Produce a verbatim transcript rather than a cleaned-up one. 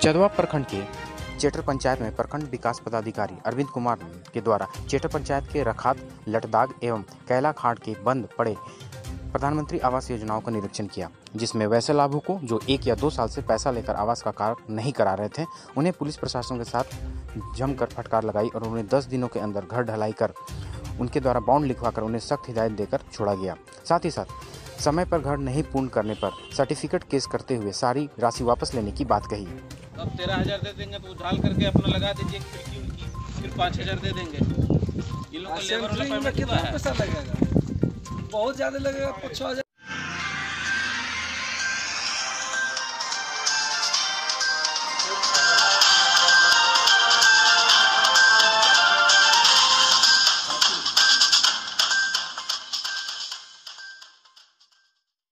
चंदवा प्रखंड के चेटर पंचायत में प्रखंड विकास पदाधिकारी अरविंद कुमार के द्वारा चेटर पंचायत के रखात, लटदाग एवं कैला खाड़ के बंद पड़े प्रधानमंत्री आवास योजनाओं का निरीक्षण किया, जिसमें वैसे लाभुकों जो एक या दो साल से पैसा लेकर आवास का कार्य नहीं करा रहे थे, उन्हें पुलिस प्रशासन के साथ जमकर फटकार लगाई और उन्हें दस दिनों के अंदर घर ढलाई कर उनके द्वारा बॉन्ड लिखवाकर उन्हें सख्त हिदायत देकर छोड़ा गया। साथ ही साथ समय पर घर नहीं पूर्ण करने पर सर्टिफिकेट केस करते हुए सारी राशि वापस लेने की बात कही। अब तेरह हजार दे देंगे तो उछाल करके अपना लगा दीजिए खिड़की उनकी, फिर पाँच हजार दे देंगे। ये लोग का लेबर वाला पेमेंट हुआ है, पैसा लगेगा, बहुत ज्यादा लगेगा, पाँच छः हजार।